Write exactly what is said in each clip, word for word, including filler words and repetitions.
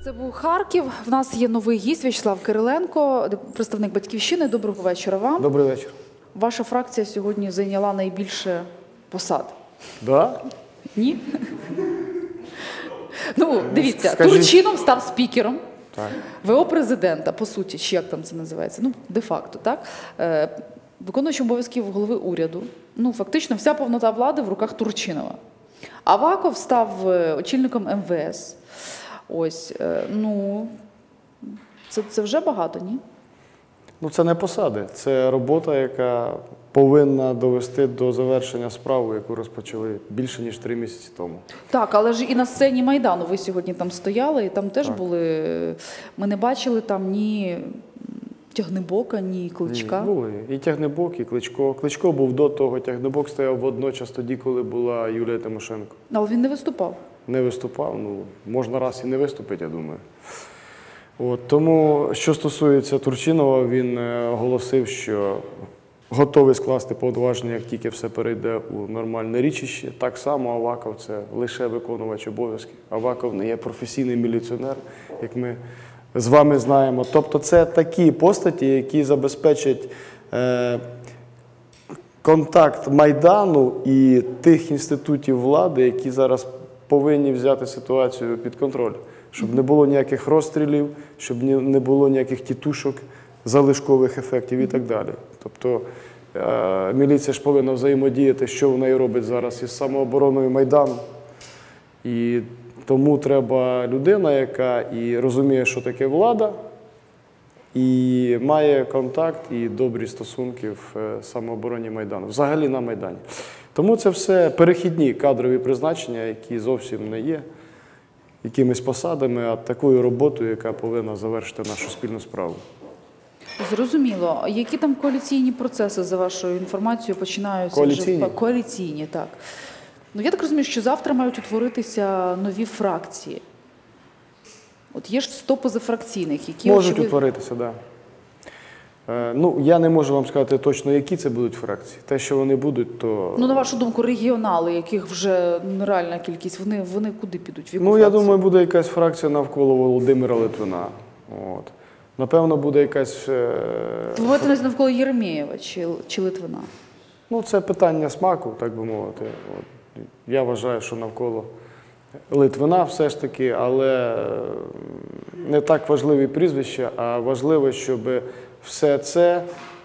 Це був Харків. В нас є новий гість В'ячеслав Кириленко, представник «Батьківщини». Доброго вечора вам. Добрий вечір. Ваша фракція сьогодні зайняла найбільше посад. Да? Ні? Ну, дивіться, Скажіть. Турчинов став спікером. Так. ВО президента, по суті, чи як там це називається? Ну, де-факто, так? Е, виконуючим обов'язків голови уряду. Ну, фактично, вся повнота влади в руках Турчинова. Аваков став очільником ем ве ес. Ось, е, ну, це, це вже багато, ні? Ну, це не посади, це робота, яка повинна довести до завершення справу, яку розпочали більше, ніж три місяці тому. Так, але ж і на сцені Майдану ви сьогодні там стояли, і там теж так. були, ми не бачили там ні Тягнебока, ні Кличка. Ні, були. І Тягнебок, і Кличко. Кличко був до того, Тягнебок стояв водночас тоді, коли була Юлія Тимошенко. Але він не виступав. Не виступав, ну, можна раз і не виступити, я думаю. От, тому, що стосується Турчинова, він оголосив, що готовий скласти повноваження, як тільки все перейде у нормальне річище. Так само Аваков – це лише виконувач обов'язків. Аваков не є професійний міліціонер, як ми з вами знаємо. Тобто це такі постаті, які забезпечать е, контакт Майдану і тих інститутів влади, які зараз повинні взяти ситуацію під контроль. Щоб не було ніяких розстрілів, щоб не було ніяких тітушок, залишкових ефектів і так далі. Тобто е, міліція ж повинна взаємодіяти, що вона і робить зараз із самообороною Майдану. І тому треба людина, яка і розуміє, що таке влада, і має контакт і добрі стосунки в самообороні Майдану, взагалі на Майдані. Тому це все перехідні кадрові призначення, які зовсім не є якимись посадами, а такою роботою, яка повинна завершити нашу спільну справу. Зрозуміло. Які там коаліційні процеси, за вашою інформацією, починаються? Коаліційні? Вже... Коаліційні, так. Ну, я так розумію, що завтра мають утворитися нові фракції. От є ж сто позафракційних, які... Можуть очевидно... утворитися, так. Да. Е, ну, я не можу вам сказати точно, які це будуть фракції. Те, що вони будуть, то... Ну, на вашу думку, регіонали, яких вже нереальна кількість, вони, вони куди підуть? В яку ну, фракцію? я думаю, буде якась фракція навколо Володимира Литвина. От. Напевно, буде якась... Е... Ви маєте навколо Єремєєва чи, чи Литвина? Ну, це питання смаку, так би мовити. От. Я вважаю, що навколо Литвина все ж таки, але не так важливі прізвища, а важливо, щоб все це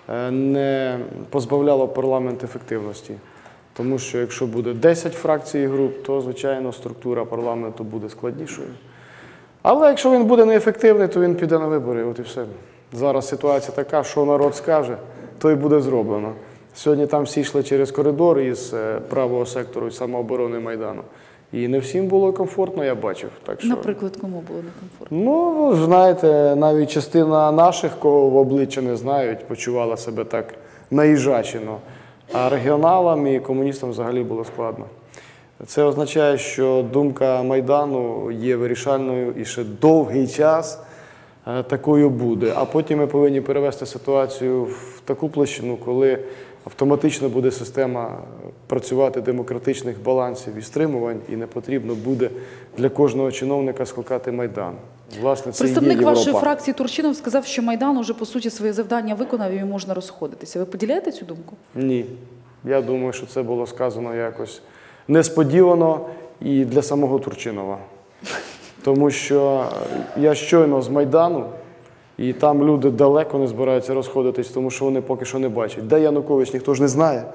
не позбавляло парламент ефективності. Тому що якщо буде десять фракцій і груп, то, звичайно, структура парламенту буде складнішою. Але якщо він буде неефективний, то він піде на вибори, от і все. Зараз ситуація така, що народ скаже, то і буде зроблено. Сьогодні там всі йшли через коридор із правого сектору самооборони Майдану. І не всім було комфортно, я бачив. Так що... Наприклад, кому було некомфортно? Ну, ви знаєте, навіть частина наших, кого в обличчя не знають, почувала себе так наїжачено. А регіоналам і комуністам взагалі було складно. Це означає, що думка Майдану є вирішальною і ще довгий час такою буде. А потім ми повинні перевести ситуацію в таку площину, коли автоматично буде система працювати демократичних балансів і стримувань, і не потрібно буде для кожного чиновника скликати Майдан. Власне, це Представник є Європа. вашої фракції Турчинов сказав, що Майдан уже, по суті, своє завдання виконав і можна розходитися. Ви поділяєте цю думку? Ні. Я думаю, що це було сказано якось несподівано і для самого Турчинова. Тому що я щойно з Майдану, і там люди далеко не збираються розходитись, тому що вони поки що не бачать. Де Янукович, ніхто ж не знає.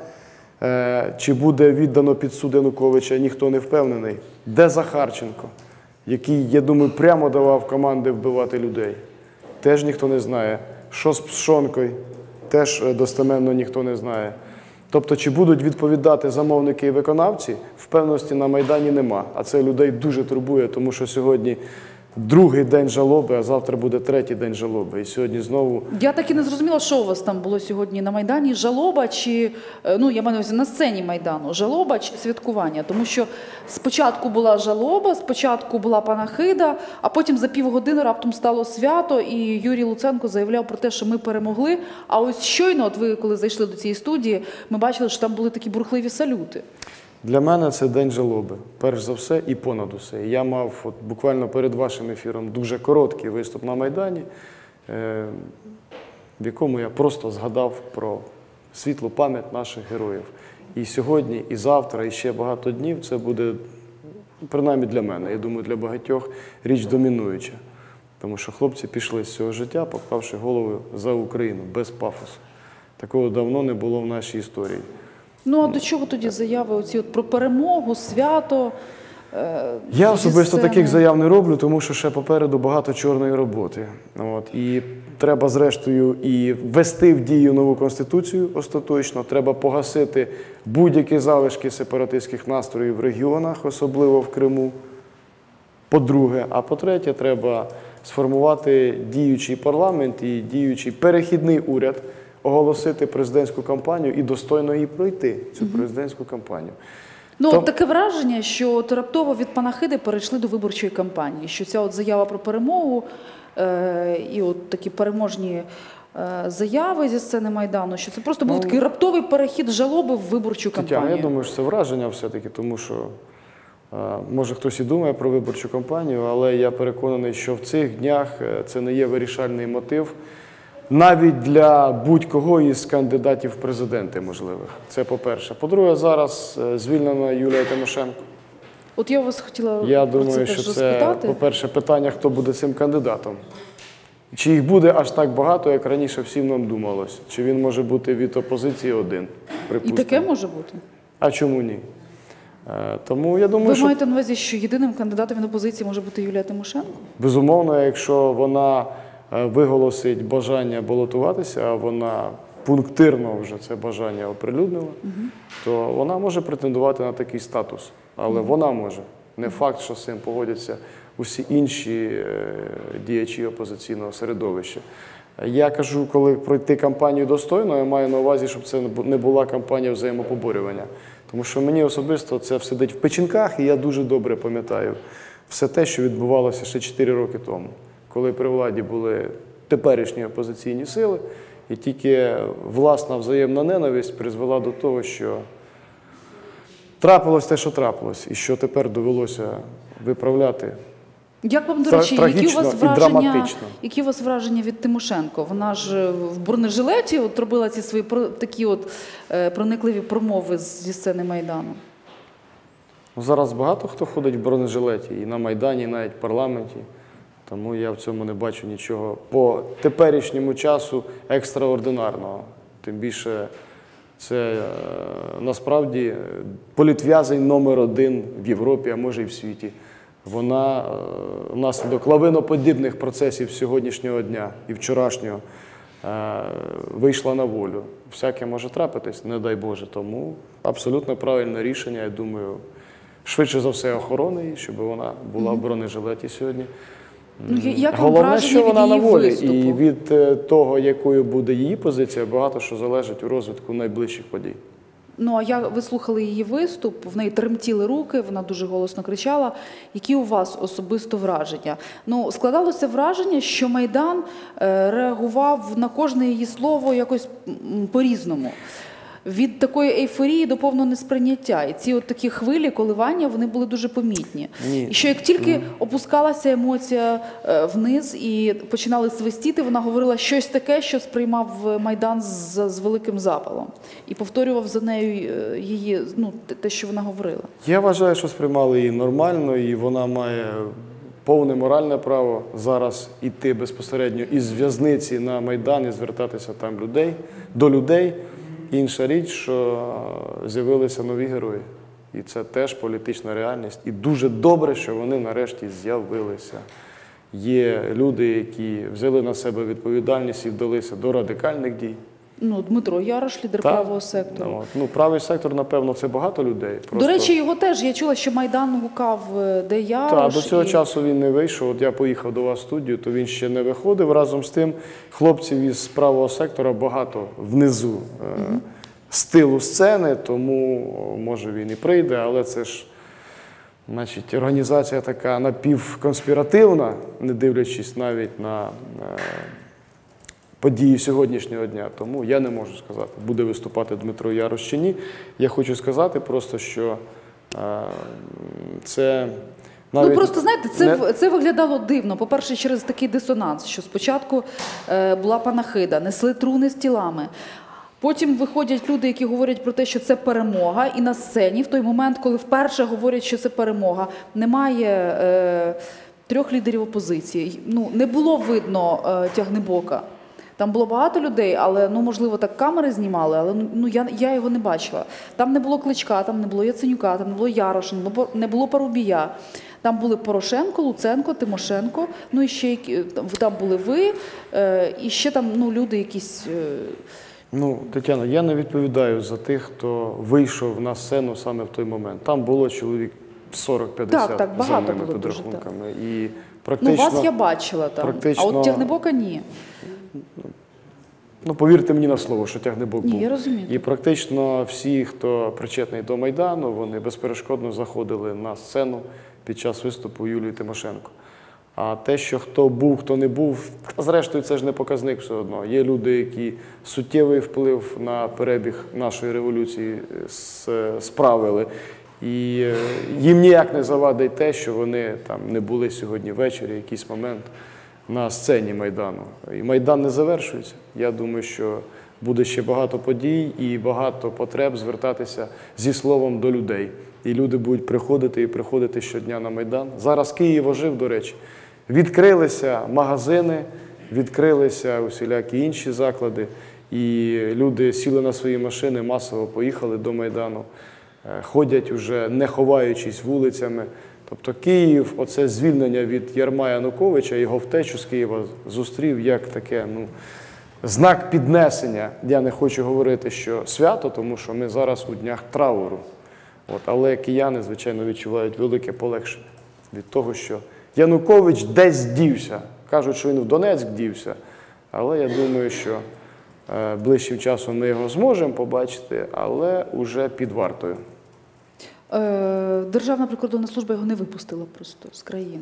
Е, чи буде віддано під суд Януковича, ніхто не впевнений. Де Захарченко, який, я думаю, прямо давав команди вбивати людей. Теж ніхто не знає. Що з Пшонкою, теж достеменно ніхто не знає. Тобто, чи будуть відповідати замовники і виконавці, впевненості на Майдані нема. А це людей дуже турбує, тому що сьогодні другий день жалоби, а завтра буде третій день жалоби. І сьогодні знову... Я так і не зрозуміла, що у вас там було сьогодні на Майдані. Жалоба чи, ну, я маю на увазі, на сцені Майдану. Жалоба чи святкування? Тому що спочатку була жалоба, спочатку була панахида, а потім за півгодини раптом стало свято, і Юрій Луценко заявляв про те, що ми перемогли. А ось щойно, от ви коли зайшли до цієї студії, ми бачили, що там були такі бурхливі салюти. Для мене це день жалоби, перш за все і понад усе. Я мав от, буквально перед вашим ефіром дуже короткий виступ на Майдані, е, в якому я просто згадав про світлу пам'ять наших героїв. І сьогодні, і завтра, і ще багато днів це буде, принаймні для мене, я думаю, для багатьох річ домінуюча. Тому що хлопці пішли з цього життя, поклавши голову за Україну, без пафосу. Такого давно не було в нашій історії. Ну, а до чого тоді заяви оці от про перемогу, свято? Е, Я зі особисто сцени? таких заяв не роблю, тому що ще попереду багато чорної роботи. От. І треба, зрештою, і ввести в дію нову Конституцію остаточно, треба погасити будь-які залишки сепаратистських настроїв в регіонах, особливо в Криму. По-друге, а по-третє, треба сформувати діючий парламент і діючий перехідний уряд, оголосити президентську кампанію і достойно її пройти, цю президентську кампанію. Ну, Там... от таке враження, що от раптово від панахиди перейшли до виборчої кампанії, що ця от заява про перемогу е- і от такі переможні е- заяви зі сцени Майдану, що це просто був Ну, такий раптовий перехід жалоби в виборчу кампанію. Тетяна, я думаю, що це враження все-таки, тому що е- може хтось і думає про виборчу кампанію, але я переконаний, що в цих днях це не є вирішальний мотив навіть для будь-кого із кандидатів в президенти можливих. Це по-перше. По-друге, зараз звільнена Юлія Тимошенко. От я вас хотіла Я про думаю, це що теж це, розпитати. по-перше, питання, хто буде цим кандидатом. Чи їх буде аж так багато, як раніше всім нам думалось? Чи він може бути від опозиції один, І припустимо? таке може бути? А чому ні? Е, Тому я думаю, Ви що маєте на увазі, що єдиним кандидатом від опозиції може бути Юлія Тимошенко? безумовно, якщо вона е, виголосить бажання балотуватися, а вона пунктирно вже це бажання оприлюднила, то вона може претендувати на такий статус. Але вона може. Не факт, що з цим погодяться усі інші е, діячі опозиційного середовища. Я кажу, коли пройти кампанію достойно, я маю на увазі, щоб це не була кампанія взаємопоборювання. Тому що мені особисто це сидить в печінках, і я дуже добре пам'ятаю все те, що відбувалося ще чотири роки тому, коли при владі були теперішні опозиційні сили, і тільки власна взаємна ненависть призвела до того, що трапилось те, що трапилось, і що тепер довелося виправляти. Як вам, до Тра- речі, які у трагічно вас і враження, драматично. які у вас враження від Тимошенко? Вона ж в бронежилеті от робила ці свої про- такі от е, проникливі промови з- зі сцени Майдану. Ну, зараз багато хто ходить в бронежилеті, і на Майдані, і навіть в парламенті. Тому я в цьому не бачу нічого по теперішньому часу екстраординарного. Тим більше це е, насправді політв'язень номер один в Європі, а може і в світі. Вона е, внаслідок лавиноподібних процесів сьогоднішнього дня і вчорашнього е, вийшла на волю. Всяке може трапитись, не дай Боже. Тому абсолютно правильне рішення, я думаю, швидше за все охорони її, щоб вона була в бронежилеті сьогодні. Ну, я- як вам Головне, враження що від вона на її волі. виступу? І від е, того, якою буде її позиція, багато що залежить у розвитку найближчих подій. Ну, а я, ви слухали її виступ, в неї тремтіли руки, вона дуже голосно кричала. Які у вас особисто враження? Ну, складалося враження, що Майдан е, реагував на кожне її слово якось м, по-різному. Від такої ейфорії до повного несприйняття. І ці от такі хвилі, коливання, вони були дуже помітні. Ні. І що як тільки опускалася емоція е, вниз і починали свистіти, вона говорила щось таке, що сприймав Майдан з, з великим запалом. І повторював за нею е, її, ну, те- те, що вона говорила. Я вважаю, що сприймали її нормально, і вона має повне моральне право зараз йти безпосередньо із в'язниці на Майдан і звертатися там людей, до людей. Інша річ, що з'явилися нові герої. І це теж політична реальність. І дуже добре, що вони нарешті з'явилися. Є люди, які взяли на себе відповідальність і вдалися до радикальних дій. Ну, Дмитро Ярош, лідер Так, правого сектору. ну, от. Ну, правий сектор, напевно, це багато людей. До речі, його теж, я чула, що Майдан гукав, е, де Ярош. Так, до цього і... часу він не вийшов. От я поїхав до вас в студію, то він ще не виходив. Разом з тим, хлопців із правого сектора багато внизу е, з тилу сцени, тому може він і прийде, але це ж, значить, організація така напівконспіративна, не дивлячись навіть на е, події сьогоднішнього дня. Тому я не можу сказати, буде виступати Дмитро Ярош чи ні. Я хочу сказати просто, що Це навіть Ну просто знаєте, це, не... в- це виглядало дивно. По-перше, через такий дисонанс, що спочатку е, була панахида, несли труни з тілами. Потім виходять люди, які говорять про те, що це перемога, і на сцені в той момент, коли вперше говорять, що це перемога, немає е, трьох лідерів опозиції. Ну, не було видно е, Тягнебока. Там було багато людей, але, ну, можливо, так камери знімали, але ну, я, я його не бачила. Там не було Кличка, там не було Яценюка, там не було Яроша, не було, не було Парубія. Там були Порошенко, Луценко, Тимошенко, ну і ще які- там, там були ви, е, і ще там ну, люди якісь... Е, Ну, Тетяна, я не відповідаю за тих, хто вийшов на сцену саме в той момент. Там було чоловік сорок-п'ятдесят Так, так, за багато моїми було дуже, підрахунками. І ну, практично, вас я бачила там, а практично- от Тягнебока ні. ну, повірте мені на слово, що Тягнебок Ні, був. я розумію. І практично всі, хто причетний до Майдану, вони безперешкодно заходили на сцену під час виступу Юлії Тимошенко. А те, що хто був, хто не був, зрештою, це ж не показник все одно. Є люди, які суттєвий вплив на перебіг нашої революції с- справили. І е, їм ніяк не завадить те, що вони там не були сьогодні ввечері, якийсь момент на сцені Майдану. І Майдан не завершується. Я думаю, що буде ще багато подій і багато потреб звертатися зі словом до людей. І люди будуть приходити і приходити щодня на Майдан. Зараз Київ ожив, до речі. Відкрилися магазини, відкрилися усілякі інші заклади, і люди сіли на свої машини, масово поїхали до Майдану, е, ходять уже не ховаючись вулицями. Тобто Київ, оце звільнення від ярма Януковича, його втечу з Києва зустрів як таке, ну, знак піднесення. Я не хочу говорити, що свято, тому що ми зараз у днях трауру. От, але кияни, звичайно, відчувають велике полегшення від того, що Янукович десь дівся. Кажуть, що він в Донецьк дівся. Але я думаю, що е, ближчим часом ми його зможемо побачити, але уже під вартою. Е, Державна прикордонна служба його не випустила просто з країни.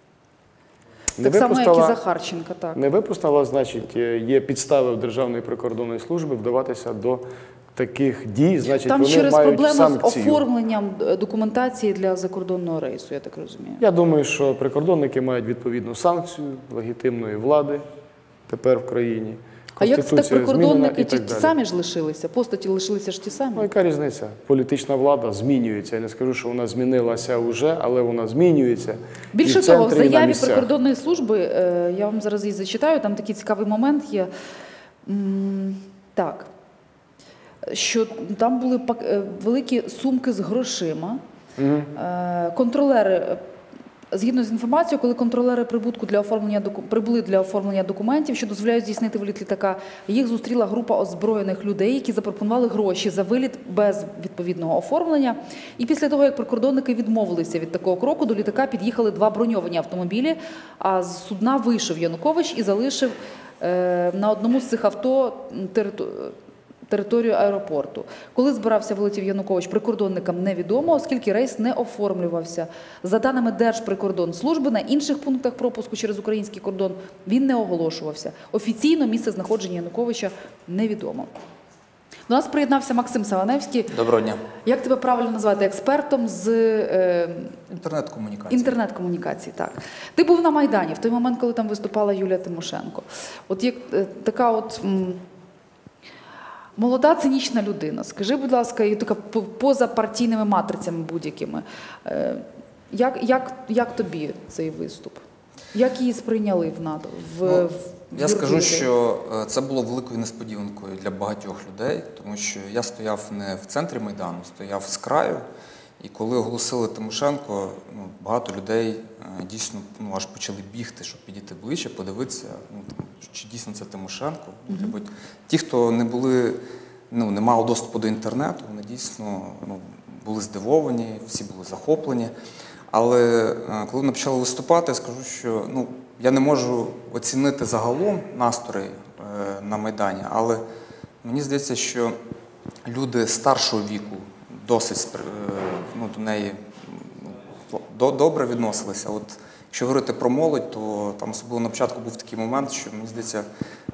Не Так само, як і випустила- Захарченка, так. Не випустила, значить, е, є підстави в Державної прикордонної служби вдаватися до таких дій, значить, Там вони через мають проблему з санкцію. оформленням е, документації для закордонного рейсу, я так розумію. Я думаю, що прикордонники мають відповідну санкцію легітимної влади тепер в країні. А як це так Конституція змінена прикордонники і ті, так ті далі. самі ж лишилися? Постаті лишилися ж ті самі? Ну, яка різниця? Політична влада змінюється. Я не скажу, що вона змінилася вже, але вона змінюється. Більше І в того, в центрі, і на заяві місцях. прикордонної служби, е, я вам зараз її зачитаю, там такий цікавий момент є. М, Так, що там були пак- е, великі сумки з грошима. Е, Контролери, е, згідно з інформацією, коли контролери прибутку для оформлення доку- прибули для оформлення документів, що дозволяють здійснити виліт літака, їх зустріла група озброєних людей, які запропонували гроші за виліт без відповідного оформлення. І після того, як прикордонники відмовилися від такого кроку, до літака під'їхали два броньовані автомобілі, а з судна вийшов Янукович і залишив е, на одному з цих авто териту- територію аеропорту. Коли збирався вилетів Янукович, прикордонникам невідомо, оскільки рейс не оформлювався. За даними Держприкордонслужби, на інших пунктах пропуску через український кордон він не оголошувався. Офіційно місце знаходження Януковича невідомо. До нас приєднався Максим Саваневський. Доброго дня. Як тебе правильно назвати? Експертом з е, Інтернет-комунікація. інтернет-комунікацій. Так. Ти був на Майдані в той момент, коли там виступала Юлія Тимошенко. От як е, така от... м, молода цинічна людина. Скажи, будь ласка, і така по- поза партійними матрицями будь-якими. Е, Як, як, як тобі цей виступ? Як її сприйняли в НАТО? В, Ну, в Я скажу, Юрківці? що е, це було великою несподіванкою для багатьох людей, тому що я стояв не в центрі Майдану, стояв з краю. І коли оголосили Тимошенко, ну, багато людей е, дійсно ну, аж почали бігти, щоб підійти ближче, подивитися, ну, там, чи дійсно це Тимошенко. Mm-hmm. Ті, хто не були, ну, не мали доступу до інтернету, вони дійсно ну, були здивовані, всі були захоплені. Але е, коли вони почали виступати, я скажу, що ну, я не можу оцінити загалом настрої е, на Майдані, але мені здається, що люди старшого віку досить е, ну, до неї ну, до, добре відносилися. От, якщо говорити про молодь, то там особливо на початку був такий момент, що, мені здається,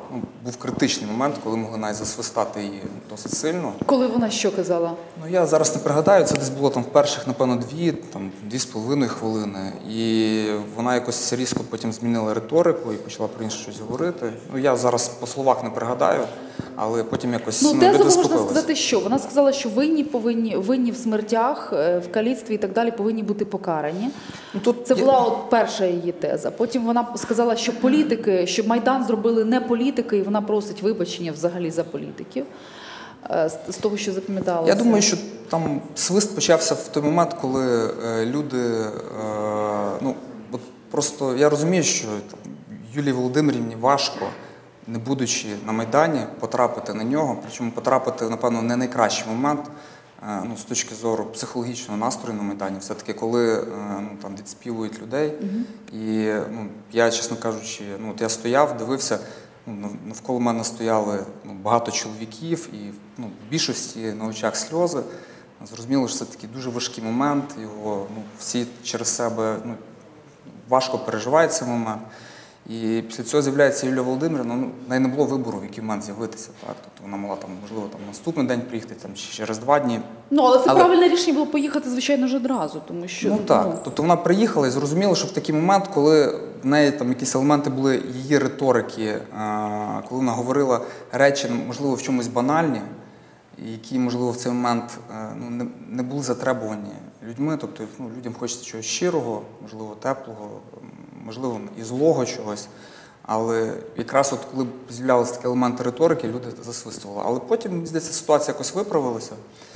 ну, був критичний момент, коли могли навіть засвистати її досить сильно. Коли вона що казала? Ну, я зараз не пригадаю, це десь було там в перших, напевно, дві, там, дві з половиною хвилини. І вона якось різко потім змінила риторику і почала про інше щось говорити. Ну, я зараз по словах не пригадаю, але потім якось Ну, ну, тезово люди можна заспокоїлися. сказати, що? Вона сказала, що винні, повинні, винні в смертях, е, в каліцтві і так далі повинні бути покарані. Ну, тут Це я- була от перша її теза. Потім вона сказала, що політики, щоб Майдан зробили не політики, і вона просить вибачення взагалі за політиків. Е, З з того, що запам'яталося. Я думаю, що там свист почався в той момент, коли е, люди, е, ну, от просто я розумію, що там, Юлії Володимирівні важко, не будучи на Майдані, потрапити на нього, причому потрапити, напевно, не найкращий момент, е, ну, з точки зору психологічного настрою на Майдані, все-таки, коли е, ну, там відспівують людей. І ну, я, чесно кажучи, ну, от я стояв, дивився, ну, нав- навколо мене стояли ну, багато чоловіків, і ну, в більшості на очах сльози. Зрозуміло, що це такий дуже важкий момент, його ну, всі через себе ну, важко переживають цей момент. І після цього з'являється Юлія Володимирівна, ну, в неї не було вибору, в який момент з'явитися. Так? Тобто вона могла, там, можливо, там, наступний день приїхати, там, чи через два дні. Ну, але це Але- правильне рішення було поїхати, звичайно ж, одразу, тому що... Ну так, тобто вона приїхала і зрозуміла, що в такий момент, коли в неї там якісь елементи були її риторики, е, коли вона говорила речі, можливо, в чомусь банальні, які, можливо, в цей момент е, ну, не, не були затребувані людьми, тобто ну, людям хочеться чогось щирого, можливо, теплого, можливо, і злого чогось. Але якраз от коли з'являлися такі елементи риторики, люди засвистували. Але потім, мені здається, ситуація якось виправилася.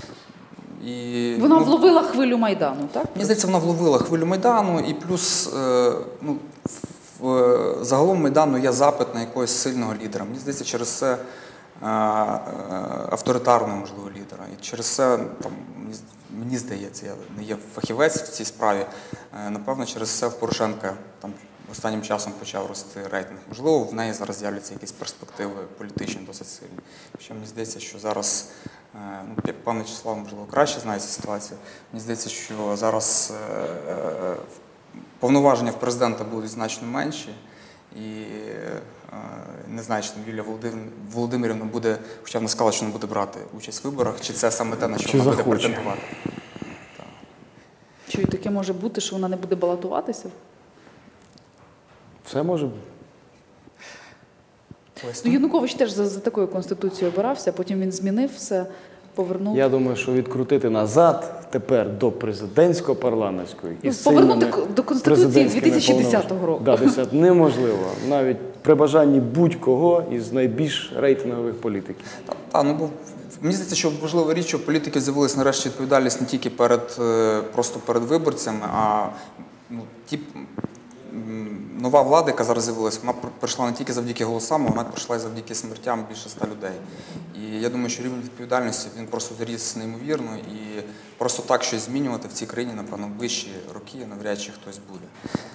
І, Вона ну, вловила хвилю Майдану, так? Мені здається, вона вловила хвилю Майдану, і плюс е, ну, в, е, загалом Майдану є запит на якогось сильного лідера. Мені здається, через це е, е, авторитарного, можливо, лідера. І через це, там, мені, мені здається, я не є фахівець в цій справі, е, напевно, через це в Порошенка там, останнім часом почав рости рейтинг. Можливо, в неї зараз з'являться якісь перспективи політичні досить сильні. Хоча мені здається, що зараз, ну, пане Вячеслав, можливо, краще знає цю ситуацію. Мені здається, що зараз е, повноваження в президента будуть значно менші. І е, не знаю, чи там Юлія Володимир, Володимирівна буде, хоча вона сказала, що не буде брати участь в виборах, чи це саме те, на що Чи вона буде захоче. претендувати. Чи і таке може бути, що вона не буде балотуватися? Все може бути. Ну, Янукович теж за, за такою конституцією обирався, потім він змінив все, повернув. Я думаю, що відкрутити назад тепер до президентсько-парламентської і Ну, з повернути сильними до Конституції президентськими дві тисячі десятого повноваженнями. року. Да, десят неможливо. Навіть при бажанні будь-кого із найбільш рейтингових політиків. Та, та, ну, бо мені здається, що важлива річ, що в політики з'явилася нарешті відповідальність не тільки перед, е, просто перед виборцями, а ну, ті, м, нова влада, яка зараз з'явилася, вона пр- прийшла не тільки завдяки голосам, а вона прийшла і завдяки смертям більше ста людей. І я думаю, що рівень відповідальності, він просто зріс неймовірно, і просто так щось змінювати в цій країні, напевно, в ближчі роки навряд чи хтось буде.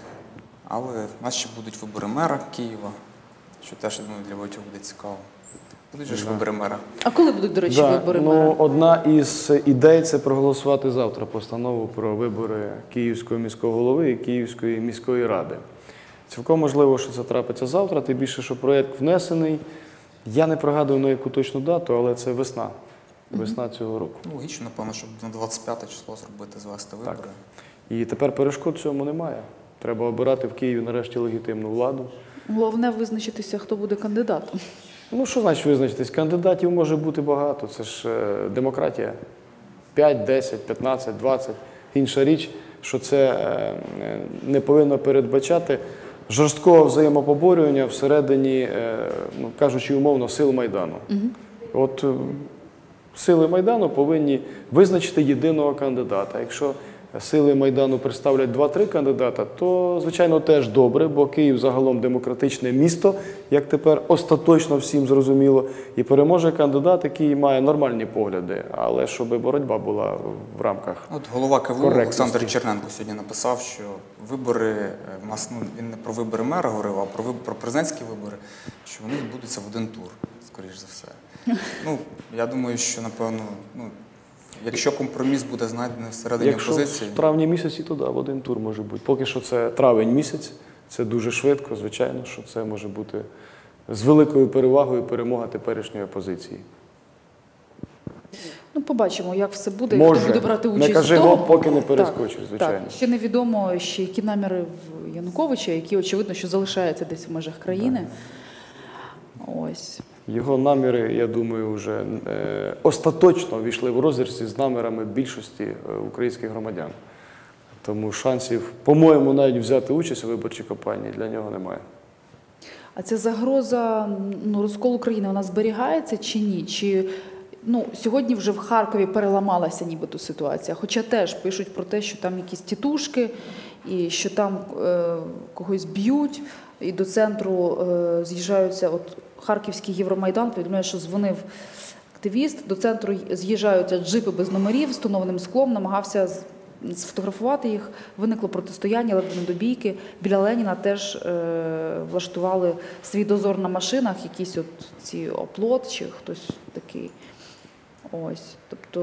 Але в нас ще будуть вибори мера Києва, що теж, я думаю, для багатьох буде цікаво. Будуть же ж вибори мера. А коли будуть, до речі, Да, вибори ну, мера? одна із ідей – це проголосувати завтра постанову про вибори Київського міського голови і Київської міської ради. Цілком можливо, що це трапиться завтра, тим більше, що проєкт внесений. Я не пригадую, на яку точну дату, але це весна. Весна цього року. Ну, логічно, напевно, щоб на двадцять п'яте число зробити, звести вибори. І тепер перешкод цьому немає. Треба обирати в Києві нарешті легітимну владу. Головне визначитися, хто буде кандидатом. Ну, що значить визначитись? Кандидатів може бути багато. Це ж е, демократія. п'ять, десять, п'ятнадцять, двадцять. Інша річ, що це е, е, не повинно передбачати жорсткого взаємопоборювання всередині, е, ну, кажучи умовно, сил Майдану. Угу. От е, сили Майдану повинні визначити єдиного кандидата. Якщо сили Майдану представлять два-три кандидата, то, звичайно, теж добре, бо Київ загалом демократичне місто, як тепер остаточно всім зрозуміло, і переможе кандидат, який має нормальні погляди, але щоб боротьба була в рамках. От голова КВУ коректності. Олександр Черненко сьогодні написав, що вибори, е, в нас, ну, він не про вибори мера говорив, а про, виб- про президентські вибори, що вони відбудуться в один тур, скоріш за все. Ну, я думаю, що, напевно, ну, якщо компроміс буде знайдений всередині Якщо опозиції. в травні місяці, то да, в один тур може бути. Поки що це травень місяць, це дуже швидко, звичайно, що це може бути з великою перевагою перемога теперішньої опозиції. Ну, побачимо, як все буде, і Може. хто буде брати Не участь кажи в тому. гоп, поки не Так, перескочиш, звичайно. Так, ще невідомо, ще які наміри в Януковича, які, очевидно, що залишаються десь в межах країни. Ось. Його наміри, я думаю, вже е, остаточно війшли в розріз з намірами більшості е, українських громадян. Тому шансів, по-моєму, навіть взяти участь у виборчій кампанії для нього немає. А ця загроза ну, розколу країни, вона зберігається чи ні? Чи ну, сьогодні вже в Харкові переламалася нібито ситуація, хоча теж пишуть про те, що там якісь тітушки, і що там е, когось б'ють, і до центру е, з'їжджаються, от Харківський Євромайдан повідомляє, що дзвонив активіст, до центру з'їжджаються джипи без номерів, з тонованим склом, намагався сфотографувати їх, виникло протистояння, ледве не до бійки. Біля Леніна теж е, влаштували свій дозор на машинах, якийсь от ці оплот чи хтось такий. Ось, тобто,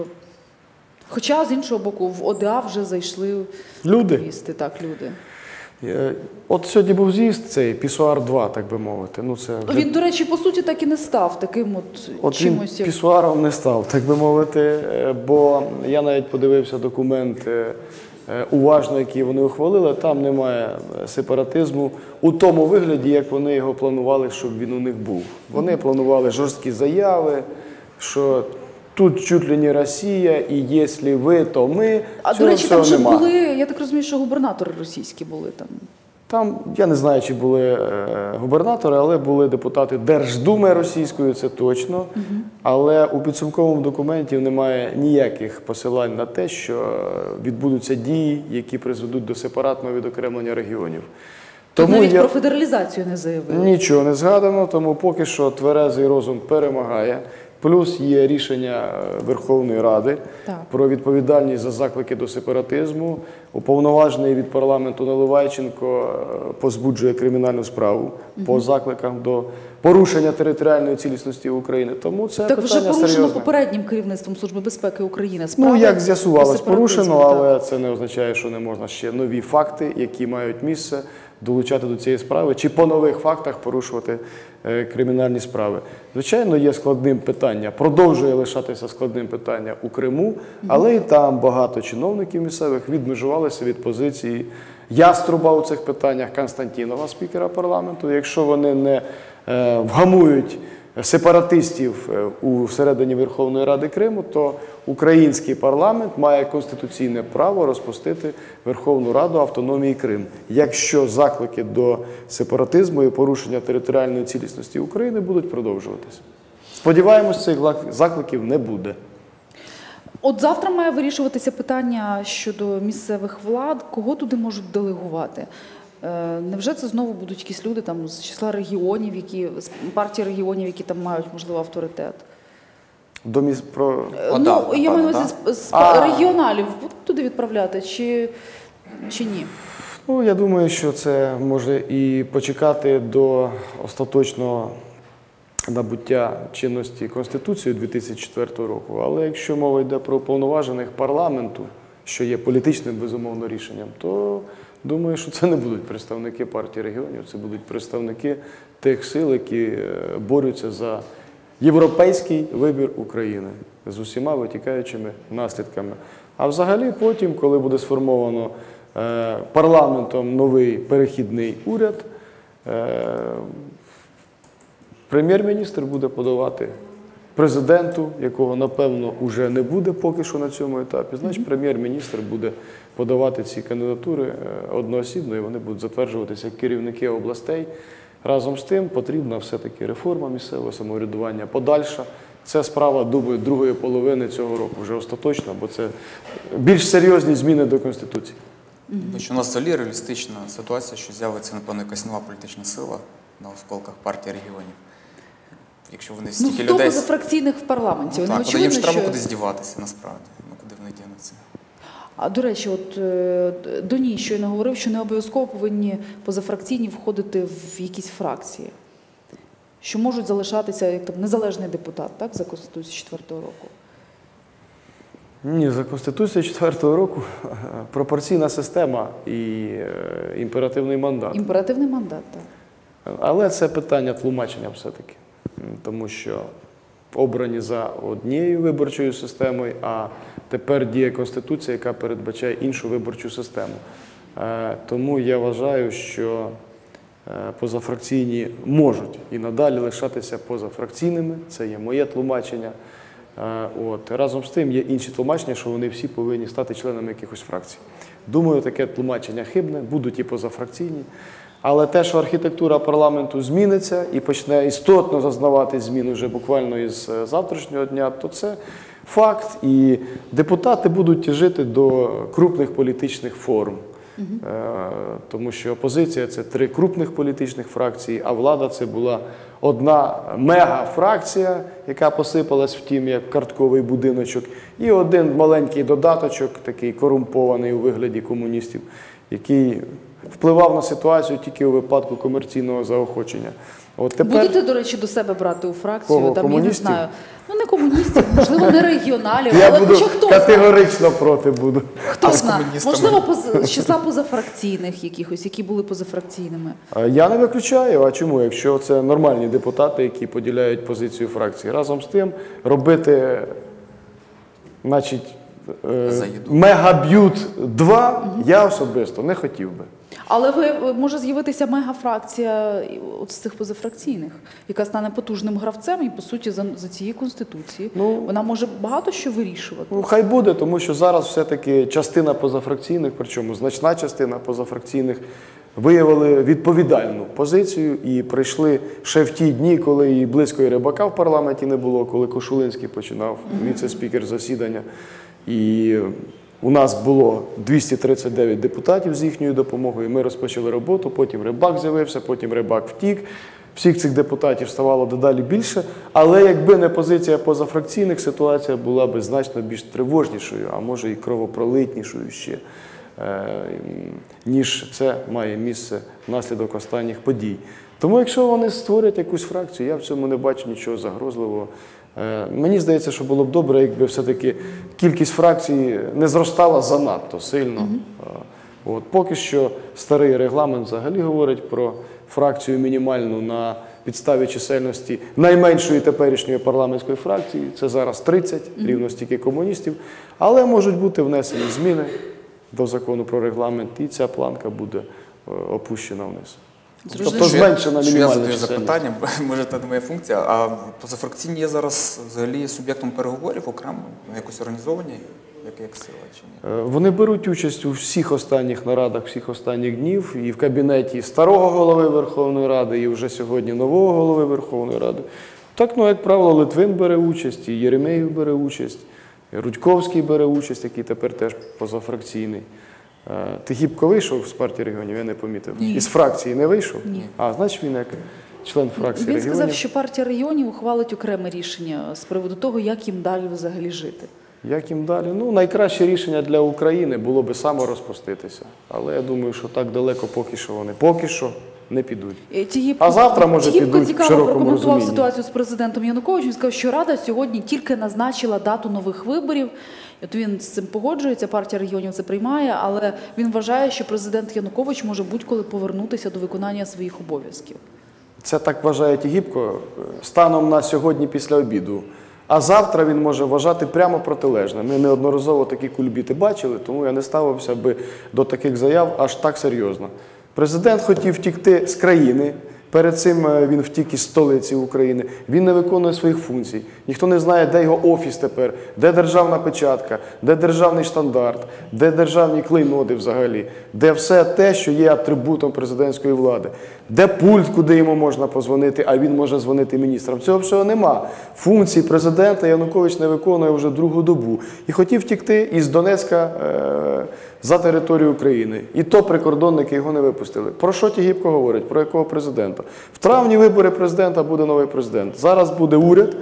хоча, з іншого боку, в ОДА вже зайшли Люди. активісти, так, люди. Е, От сьогодні був з'їзд цей, Пісуар два, так би мовити. Ну, це вже... Він, до речі, по суті, так і не став таким от, От чимось. він як- пісуаром не став, так би мовити, е, бо я навіть подивився документ е, е, уважно, який вони ухвалили, там немає сепаратизму у тому вигляді, як вони його планували, щоб він у них був. Вони планували жорсткі заяви, що тут чуть ли не Росія, і якщо ви, то ми. А, до Цього речі, там всього вже нема. були, я так розумію, що губернатори російські були там. Там, я не знаю, чи були е, губернатори, але були депутати Держдуми російської, це точно. Угу. Але у підсумковому документі немає ніяких посилань на те, що відбудуться дії, які призведуть до сепаратного відокремлення регіонів. Тут навіть я... про федералізацію не заявили. Нічого не згадано, тому поки що тверезий розум перемагає. Плюс є рішення Верховної Ради Так. про відповідальність за заклики до сепаратизму. Уповноважений від парламенту Наливайченко позбуджує кримінальну справу угу. по закликам до порушення територіальної цілісності України. Тому це Так вже питання порушено серйозне. попереднім керівництвом Служби безпеки України. Ну, Справи як з'ясувалось, по сепаратизму, порушено, так. але це не означає, що не можна ще нові факти, які мають місце, долучати до цієї справи, чи по нових фактах порушувати е, кримінальні справи. Звичайно, є складним питання, продовжує лишатися складним питання у Криму, але і там багато чиновників місцевих відмежувалися від позиції яструба у цих питаннях Константінова, спікера парламенту. Якщо вони не е, вгамують сепаратистів у середині Верховної Ради Криму, то український парламент має конституційне право розпустити Верховну Раду автономії Крим, якщо заклики до сепаратизму і порушення територіальної цілісності України будуть продовжуватися. Сподіваємось, цих закликів не буде. От завтра має вирішуватися питання щодо місцевих влад, кого туди можуть делегувати. Е, Невже це знову будуть якісь люди там з числа регіонів, які з партії регіонів, які там мають, можливо, авторитет? До міс... про... О, ну, да, я маю на напевно, увазі з, з А. регіоналів будуть туди відправляти чи, чи ні? Ну, я думаю, що це може і почекати до остаточного набуття чинності Конституції дві тисячі четвертого року. Але якщо мова йде про уповноважених парламенту, що є політичним, безумовно, рішенням, то думаю, що це не будуть представники партії регіонів, це будуть представники тих сил, які борються за європейський вибір України з усіма витікаючими наслідками. А взагалі потім, коли буде сформовано е, парламентом новий перехідний уряд, е, прем'єр-міністр буде подавати президенту, якого, напевно, вже не буде поки що на цьому етапі. Значить, прем'єр-міністр буде подавати ці кандидатури одноосібно, і вони будуть затверджуватися як керівники областей. Разом з тим потрібна все-таки реформа місцевого самоврядування подальша. Це справа, думаю, другої половини цього року, вже остаточно, бо це більш серйозні зміни до Конституції. Тому що у нас взагалі реалістична ситуація, що з'явиться, напевно, якась нова політична сила на осколках партії регіонів. Якщо вони Ну, стільки сто людей... позафракційних в парламенті. Ну, Вони, так, але їм ж очевидно, треба що... кудись діватися, насправді. Ну, куди вони дінуться? А, до речі, от е, Доній щойно говорив, що не обов'язково повинні позафракційні входити в якісь фракції, що можуть залишатися як там незалежний депутат, так, за Конституцією четвертого року. Ні, за Конституцією четвертого року пропорційна система і е, імперативний мандат. Імперативний мандат, так. Але це питання тлумачення все-таки, тому що обрані за однією виборчою системою, а тепер діє Конституція, яка передбачає іншу виборчу систему. Тому я вважаю, що позафракційні можуть і надалі лишатися позафракційними, це є моє тлумачення. От. Разом з тим є інші тлумачення, що вони всі повинні стати членами якихось фракцій. Думаю, таке тлумачення хибне, будуть і позафракційні. Але те, що архітектура парламенту зміниться і почне істотно зазнавати змін вже буквально із завтрашнього дня, то це факт. І депутати будуть жити до крупних політичних форм. Угу. Тому що опозиція – це три крупних політичних фракції, а влада – це була одна мегафракція, яка посипалась в тім, як картковий будиночок, і один маленький додаточок, такий корумпований у вигляді комуністів, який впливав на ситуацію тільки у випадку комерційного заохочення. От тепер... Будете, до речі, до себе брати у фракцію? Кого? Там, Комуністів? Я не знаю. Ну, не комуністів, можливо, не регіоналів, Я але буду хоча хто категорично знає. проти буду. Хто А з знає? комуністами? Можливо, поз... з числа позафракційних якихось, які були позафракційними. Я не виключаю, а чому? Якщо це нормальні депутати, які поділяють позицію фракції. Разом з тим, робити, значить, Мегаб'ют два угу. я особисто не хотів би. Але ви, може з'явитися мегафракція от з цих позафракційних, яка стане потужним гравцем і, по суті, за, за цієї Конституції. Ну, вона може багато що вирішувати. Ну, хай буде, тому що зараз все-таки частина позафракційних, причому значна частина позафракційних, виявили відповідальну позицію і прийшли ще в ті дні, коли і близько і Рибака в парламенті не було, коли Кошулинський починав, mm-hmm. віце-спікер засідання. І у нас було двісті тридцять дев'ять депутатів з їхньою допомогою, ми розпочали роботу, потім Рибак з'явився, потім Рибак втік. Всіх цих депутатів ставало дедалі більше, але якби не позиція позафракційних, ситуація була б значно більш тривожнішою, а може і кровопролитнішою ще, ніж це має місце внаслідок останніх подій. Тому якщо вони створять якусь фракцію, я в цьому не бачу нічого загрозливого. Мені здається, що було б добре, якби все-таки кількість фракцій не зростала занадто сильно. Угу. От, поки що старий регламент взагалі говорить про фракцію мінімальну на підставі чисельності найменшої теперішньої парламентської фракції. Це зараз тридцять, угу. рівно стільки комуністів. Але можуть бути внесені зміни до закону про регламент, і ця планка буде опущена вниз. Тобто зменшена мінімальна чисельність. Запитання, може це не моя функція, а позафракційні є зараз взагалі суб'єктом переговорів окремо, якось організовані, як, як сила чи ні? Вони беруть участь у всіх останніх нарадах, всіх останніх днів, і в кабінеті старого голови Верховної Ради, і вже сьогодні нового голови Верховної Ради. Так, ну, як правило, Литвин бере участь, і Єремєєв бере участь, і Рудьковський бере участь, який тепер теж позафракційний. Тихіпко вийшов з партії регіонів, я не помітив. Ні. Із фракції не вийшов? Ні. А, значить він як член фракції він регіонів. Він сказав, що партія регіонів ухвалить окреме рішення з приводу того, як їм далі взагалі жити. Як їм далі? Ну, найкраще рішення для України було би саморозпуститися. Але я думаю, що так далеко поки що вони поки що не підуть. Тігіпко, а завтра, може, підуть в цікаво широкому прокоментував розумінні. Ситуацію з президентом Януковичем. Він сказав, що Рада сьогодні тільки назначила дату нових виборів. От він з цим погоджується, партія регіонів це приймає, але він вважає, що президент Янукович може будь-коли повернутися до виконання своїх обов'язків. Це так вважає Тігіпко станом на сьогодні після обіду. А завтра він може вважати прямо протилежне. Ми неодноразово такі кульбіти бачили, тому я не ставився би до таких заяв аж так серйозно. Президент хотів втікти з країни. Перед цим він втік із столиці України, він не виконує своїх функцій. Ніхто не знає, де його офіс тепер, де державна печатка, де державний штандарт, де державні клейноди взагалі, де все те, що є атрибутом президентської влади, де пульт, куди йому можна позвонити, а він може дзвонити міністрам. Цього всього нема. Функції президента Янукович не виконує вже другу добу. І хотів втікти із Донецька е- за територію України. І то прикордонники його не випустили. Про що Тігіпко говорить? Про якого президента? В травні вибори президента, буде новий президент. Зараз буде уряд,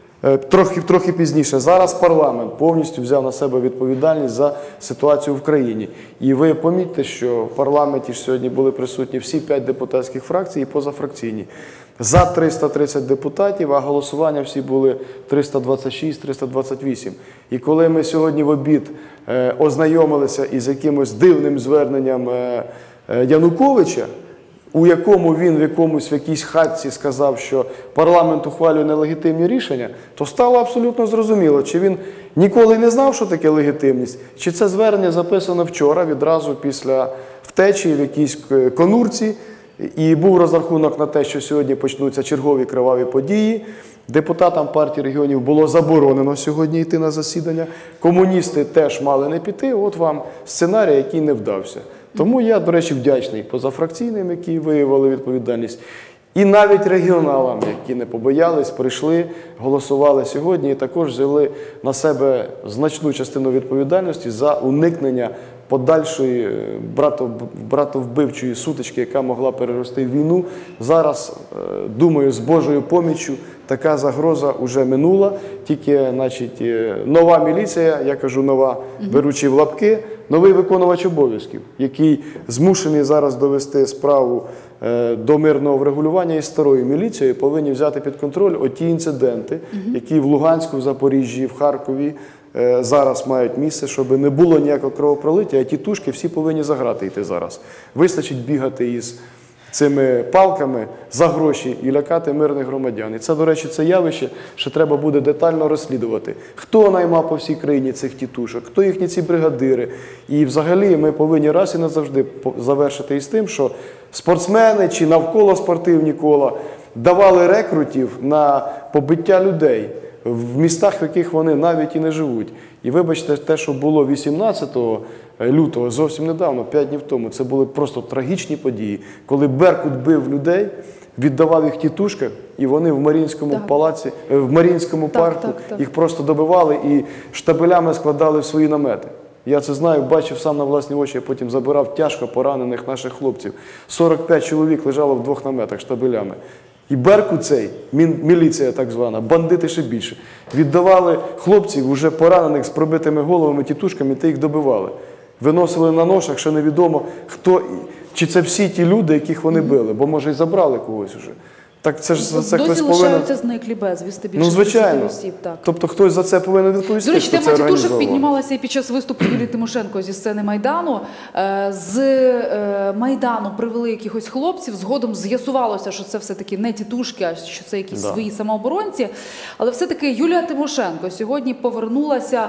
трохи, трохи пізніше. Зараз парламент повністю взяв на себе відповідальність за ситуацію в країні. І ви помітьте, що в парламенті ж сьогодні були присутні всі п'ять депутатських фракцій і позафракційні. За триста тридцять депутатів, а голосування всі були триста двадцять шість - триста двадцять вісім. І коли ми сьогодні в обід е, ознайомилися із якимось дивним зверненням е, е, Януковича, у якому він в якомусь в якійсь хатці сказав, що парламент ухвалює нелегітимні рішення, то стало абсолютно зрозуміло, чи він ніколи не знав, що таке легітимність, чи це звернення записано вчора, відразу після втечі в якійсь конурці, і був розрахунок на те, що сьогодні почнуться чергові криваві події. Депутатам партії регіонів було заборонено сьогодні йти на засідання. Комуністи теж мали не піти. От вам сценарій, який не вдався. Тому я, до речі, вдячний позафракційним, які виявили відповідальність. І навіть регіоналам, які не побоялись, прийшли, голосували сьогодні і також взяли на себе значну частину відповідальності за уникнення подальшої братовбивчої сутички, яка могла перерости в війну. Зараз, думаю, з Божою поміччю така загроза вже минула. Тільки, значить, нова міліція, я кажу нова, беручи в лапки, новий виконувач обов'язків, який змушений зараз довести справу до мирного врегулювання із старою міліцією, повинні взяти під контроль оті інциденти, які в Луганську, в Запоріжжі, в Харкові зараз мають місце, щоб не було ніякого кровопролиття, а ті тушки всі повинні за грати йти зараз. Вистачить бігати із цими палками за гроші і лякати мирних громадян. І це, до речі, це явище, що треба буде детально розслідувати. Хто наймав по всій країні цих тітушок, хто їхні ці бригадири. І взагалі ми повинні раз і назавжди завершити із тим, що спортсмени чи навколо спортивні кола давали рекрутів на побиття людей в містах, в яких вони навіть і не живуть. І вибачте, те, що було вісімнадцятого лютого, зовсім недавно, п'ять днів тому, це були просто трагічні події, коли Беркут бив людей, віддавав їх тітушках, і вони в Маріїнському так. палаці, в Маріїнському так, парку так, так. їх просто добивали і штабелями складали в свої намети. Я це знаю, бачив сам на власні очі, я потім забирав тяжко поранених наших хлопців. сорок п'ять чоловік лежало в двох наметах штабелями. І Беркут цей, міліція так звана, бандити ще більше, віддавали хлопців, уже поранених з пробитими головами, тітушками, та їх добивали. Виносили на ношах, ще невідомо, хто, чи це всі ті люди, яких вони били, бо, може, і забрали когось уже. Так це ж за це хтось повинен... Досі лишаються зниклі безвісти більше ну, звичайно. осіб. Так. Тобто хтось за це повинен відповісти, До речі, хто це тема тітушок організовував. піднімалася і під час виступу Юлії Тимошенко зі сцени Майдану. З Майдану привели якихось хлопців, згодом з'ясувалося, що це все-таки не тітушки, а що це якісь да. свої самооборонці. Але все-таки Юлія Тимошенко сьогодні повернулася...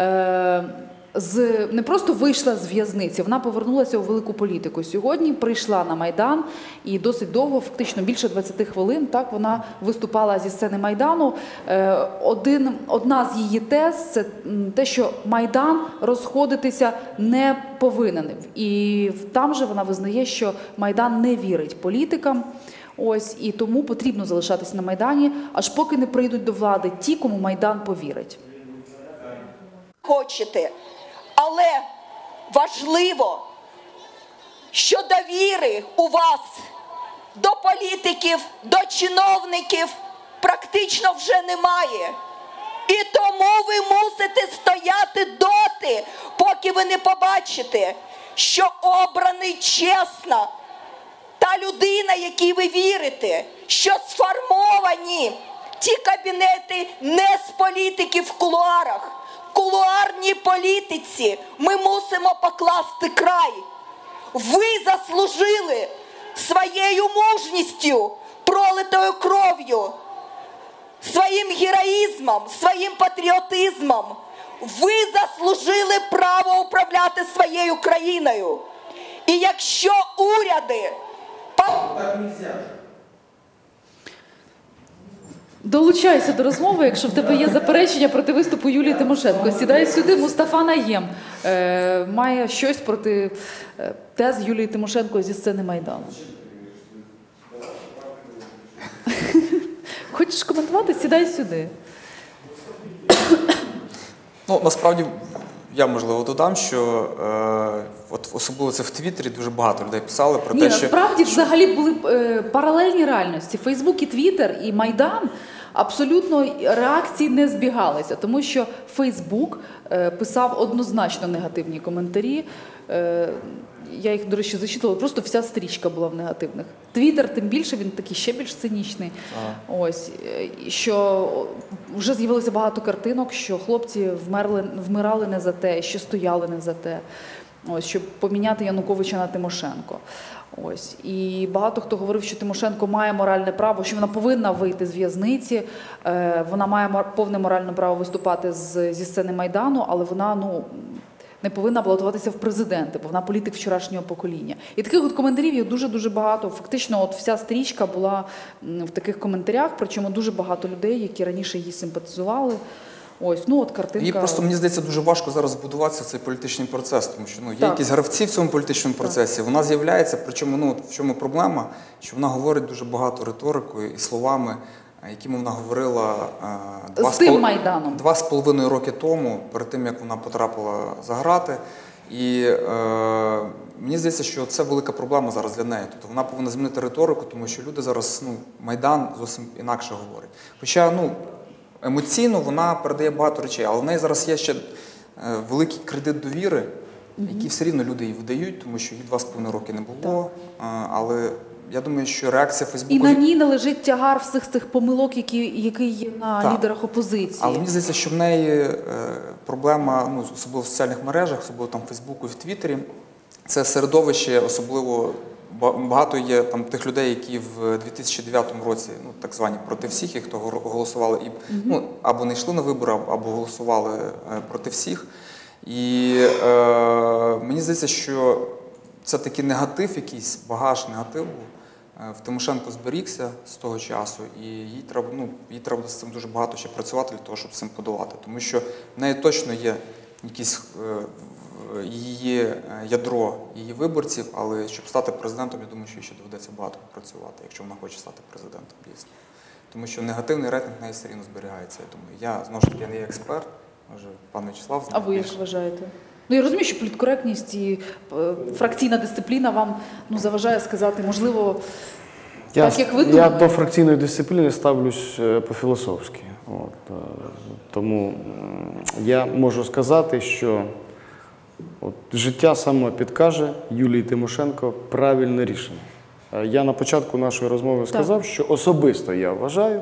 З, не просто вийшла з в'язниці, вона повернулася у велику політику. Сьогодні прийшла на Майдан і досить довго, фактично більше двадцяти хвилин, так, вона виступала зі сцени Майдану. Один, одна з її тез – це те, що Майдан розходитися не повинен. І там же вона визнає, що Майдан не вірить політикам. Ось, і тому потрібно залишатися на Майдані, аж поки не прийдуть до влади ті, кому Майдан повірить. Хочете. Але важливо, що довіри у вас до політиків, до чиновників практично вже немає. І тому ви мусите стояти доти, поки ви не побачите, що обраний чесно та людина, якій ви вірите, що сформовані ті кабінети не з політиків в кулуарах. Кулуарній політиці ми мусимо покласти край. Ви заслужили своєю мужністю, пролитою кров'ю, своїм героїзмом, своїм патріотизмом. Ви заслужили право управляти своєю країною. І якщо уряди... Так нельзя. Долучайся до розмови, якщо в тебе є заперечення проти виступу Юлії Тимошенко. Сідай сюди, Мустафа Найєм е, має щось проти е, тез Юлії Тимошенко зі сцени Майдану. Хочеш коментувати? Сідай сюди. Ну, насправді, я, можливо, додам, що е, от особливо це в Твіттері дуже багато людей писали про Ні, те, що... насправді взагалі були е, паралельні реальності. Фейсбук і Твіттер, і Майдан абсолютно реакції не збігалися, тому що Фейсбук е, писав однозначно негативні коментарі. Е, я їх, до речі, зачитувала, просто вся стрічка була в негативних. Твіттер, тим більше, він такий ще більш цинічний. Ага. Ось, що вже з'явилося багато картинок, що хлопці вмерли, вмирали не за те, що стояли не за те. ось, щоб поміняти Януковича на Тимошенко. Ось. І багато хто говорив, що Тимошенко має моральне право, що вона повинна вийти з в'язниці, е, вона має мор- повне моральне право виступати з, зі сцени Майдану, але вона, ну, не повинна балотуватися в президенти, бо вона політик вчорашнього покоління. І таких от коментарів є дуже-дуже багато. Фактично, от вся стрічка була м, в таких коментарях, причому дуже багато людей, які раніше її симпатизували. Ось, ну от картинка. Їй просто, мені здається, дуже важко зараз будуватися в цей політичний процес, тому що ну, є Так. якісь гравці в цьому політичному процесі. Вона з'являється, причому ну, от в чому проблема, що вона говорить дуже багато риторикою і словами, якими вона говорила е, два, З тим з пол- Майданом. два з половиною роки тому, перед тим, як вона потрапила за грати. І е, мені здається, що це велика проблема зараз для неї. Тобто вона повинна змінити риторику, тому що люди зараз, ну, Майдан зовсім інакше говорить. Хоча, ну, емоційно вона передає багато речей, але в неї зараз є ще е, великий кредит довіри, який все рівно люди їй видають, тому що їй два з половиною роки не було. Е, але я думаю, що реакція Фейсбуку... І на ній не лежить тягар всіх цих помилок, які, які є на Так. лідерах опозиції. Але мені здається, що в неї е, проблема, ну, особливо в соціальних мережах, особливо там в Фейсбуку і в Твіттері, це середовище, особливо ба- багато є там тих людей, які в дві тисячі дев'ятому році, ну, так звані проти всіх, і хто гор- голосували і ну, або не йшли на вибори, або- або голосували е, проти всіх. І е, мені здається, що це такий негатив, якийсь багаж негативу е, в Тимошенко зберігся з того часу, і їй треба, ну, їй треба з цим дуже багато ще працювати для того, щоб з цим подолати. Тому що в неї точно є якісь е, в- її е, ядро її виборців, але щоб стати президентом, я думаю, що їй ще доведеться багато попрацювати, якщо вона хоче стати президентом, дійсно. Тому що негативний рейтинг в неї все рівно зберігається, я думаю. Я, знову ж таки, я не є експерт, може, пан В'ячеслав А знає ви як більше. вважаєте? Ну, я розумію, що політкоректність і е, фракційна дисципліна вам, ну, заважає сказати, можливо, Я, так, як ви я думаєте. до фракційної дисципліни ставлюсь е, по-філософськи. От, е, тому м, я можу сказати, що от, життя саме підкаже Юлії Тимошенко правильне рішення. Е, Я на початку нашої розмови сказав, що особисто я вважаю,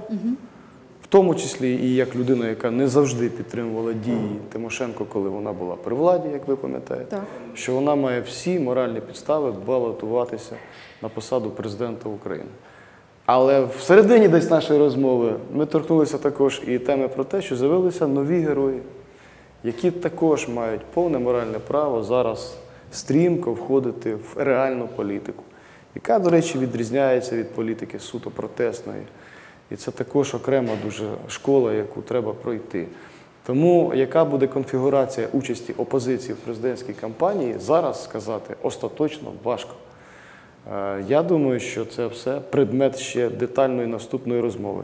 в тому числі і як людина, яка не завжди підтримувала дії Тимошенко, коли вона була при владі, як ви пам'ятаєте, Так. що вона має всі моральні підстави балотуватися на посаду президента України. Але всередині десь нашої розмови ми торкнулися також і теми про те, що з'явилися нові герої, які також мають повне моральне право зараз стрімко входити в реальну політику, яка, до речі, відрізняється від політики суто протестної. І це також окрема дуже школа, яку треба пройти. Тому яка буде конфігурація участі опозиції в президентській кампанії, зараз сказати остаточно важко. Е, Я думаю, що це все предмет ще детальної наступної розмови.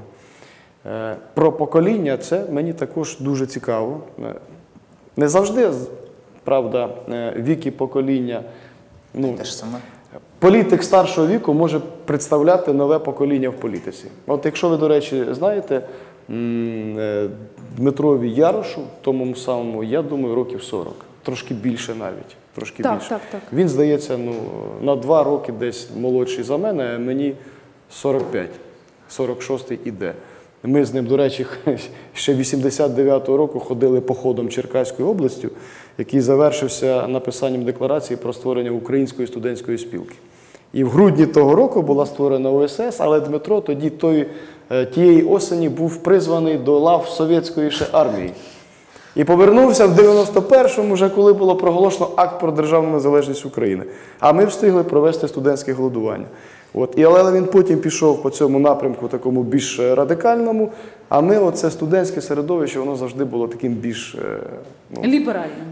Е, Про покоління це мені також дуже цікаво. Е, Не завжди, з- правда, е, вік і покоління. Ну, Те ж саме. політик старшого віку може представляти нове покоління в політиці. От якщо ви, до речі, знаєте, м, е, Дмитрові Ярошу, тому самому, я думаю, років сорок. Трошки більше навіть. Трошки Так, більше. так, так. Він, здається, ну, на два роки десь молодший за мене, а мені сорок п'ять. сорок шостий іде. Ми з ним, до речі, ще вісімдесят дев'ятого року ходили походом Черкаською областю, який завершився написанням декларації про створення Української студентської спілки. І в грудні того року була створена У С С, але Дмитро тоді той, е, тієї осені був призваний до лав совєтської ще армії. І повернувся в дев'яносто першому, вже коли було проголошено акт про державну незалежність України. А ми встигли провести студентське голодування. От. І, але він потім пішов по цьому напрямку, такому більш радикальному, а ми, оце студентське середовище, воно завжди було таким більш е, ну, Ліберальним.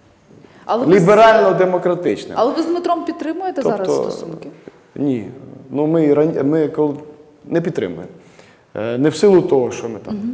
Але ви з- ліберально-демократичним. Але ви з Дмитром підтримуєте зараз Тобто, стосунки? Ні. Ну, ми, і ран- ми коли- не підтримуємо. Е, Не в силу того, що ми там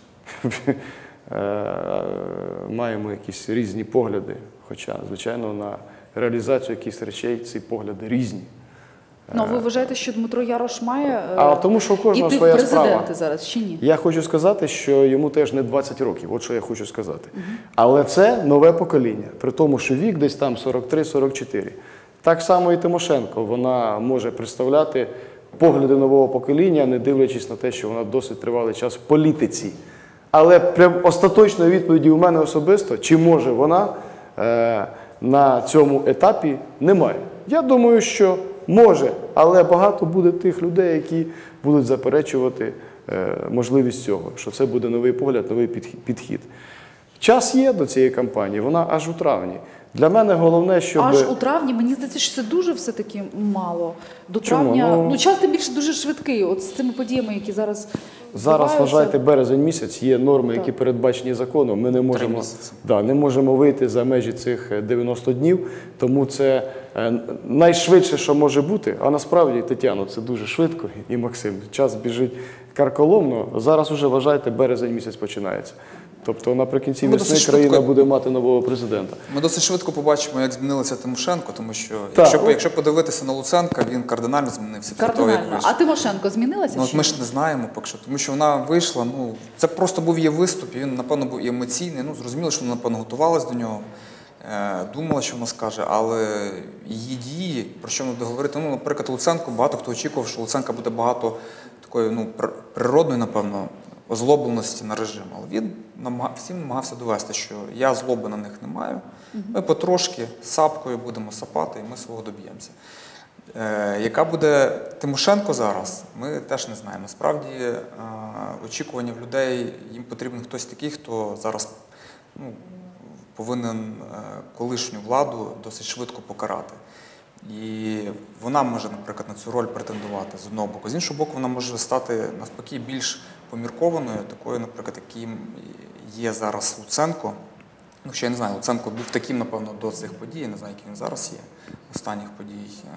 е, маємо якісь різні погляди, хоча, звичайно, на реалізацію якихось речей ці погляди різні. Ну, ви вважаєте, що Дмитро Ярош має е, А тому, що у кожного іти в своя президенти справа. зараз, чи ні? Я хочу сказати, що йому теж не двадцять років, от що я хочу сказати. Але це нове покоління, при тому, що вік десь там сорок три сорок чотири. Так само і Тимошенко, вона може представляти погляди нового покоління, не дивлячись на те, що вона досить тривалий час в політиці. Але прям остаточної відповіді у мене особисто, чи може вона е, на цьому етапі немає. Я думаю, що може, але багато буде тих людей, які будуть заперечувати е, можливість цього, що це буде новий погляд, новий підхід. Час є до цієї кампанії, вона аж у травні. Для мене головне, щоб... Аж у травні, мені здається, що це дуже все-таки мало. До Чому? травня, Ну, ну час тим більше дуже швидкий, от з цими подіями, які зараз Зараз, відбуваються. вважайте, березень місяць, є норми, Так. які передбачені законом. Ми не можемо, місяці. да, не можемо вийти за межі цих дев'яноста днів, тому це е, найшвидше, що може бути. А насправді, Тетяно, це дуже швидко, і Максим, час біжить карколомно. Зараз уже, вважайте, березень місяць починається. Тобто наприкінці Ми весни досить країна швидко- буде мати нового президента. Ми досить швидко побачимо, як змінилася Тимошенко, тому що Так. якщо, якщо подивитися на Луценка, він кардинально змінився після того, як Кардинально. вийшов. А Тимошенко змінилася? Ну, от чи ми ні? ж не знаємо поки що, тому що вона вийшла, ну, це просто був її виступ, і він, напевно, був і емоційний, ну, зрозуміло, що вона, напевно, готувалась до нього, е, думала, що вона скаже, але її дії, про що ми будемо говорити, ну, наприклад, Луценко, багато хто очікував, що Луценка буде багато такої, ну, пр- природної, напевно, озлобленості на режим, але він намаг... всім намагався довести, що я злоби на них не маю, ми потрошки сапкою будемо сапати, і ми свого доб'ємося. Е, яка буде Тимошенко зараз, ми теж не знаємо. Насправді, е, очікування в людей, їм потрібен хтось такий, хто зараз ну, повинен е, колишню владу досить швидко покарати. І вона може, наприклад, на цю роль претендувати з одного боку. З іншого боку, вона може стати навпаки більш поміркованою, такою, наприклад, яким є зараз Луценко. Ну, ще я не знаю, Луценко був таким, напевно, до цих подій, я не знаю, який він зараз є, останніх подій,